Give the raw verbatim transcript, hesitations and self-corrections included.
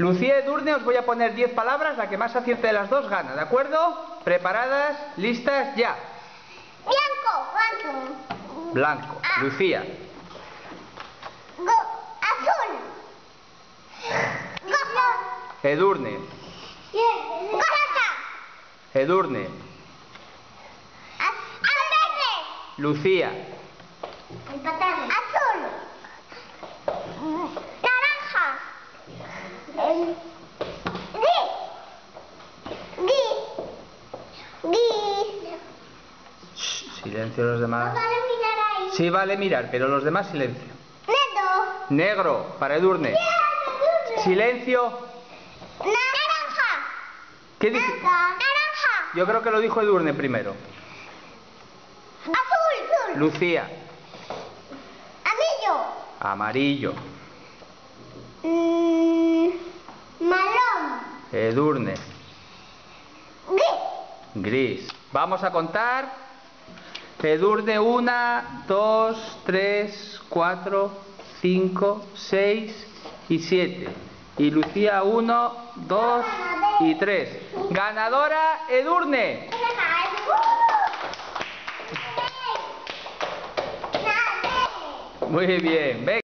Lucía y Edurne, os voy a poner diez palabras, la que más acierte de las dos gana, ¿de acuerdo? ¿Preparadas? ¿Listas? ¡Ya! Blanco, blanco. Blanco. Ah. Lucía. Go, azul. Gozo. Edurne. Golosa. Edurne. Az- verde. Lucía. Azul. Naranja. Gui. Gui. Gui. Shh, silencio los demás. Vale, mirar ahí. Sí, vale mirar, pero los demás silencio. Negro. Negro, para Edurne. Silencio. Naranja. ¿Qué dice? Naranja. Yo creo que lo dijo Edurne primero. Azul. Lucía. Anillo. Amarillo. Mm, marrón. Edurne. Gris. Gris. Vamos a contar. Edurne, una, dos, tres, cuatro, cinco, seis y siete. Y Lucía, uno, dos y tres. Ganadora, Edurne. Muy bien. Venga.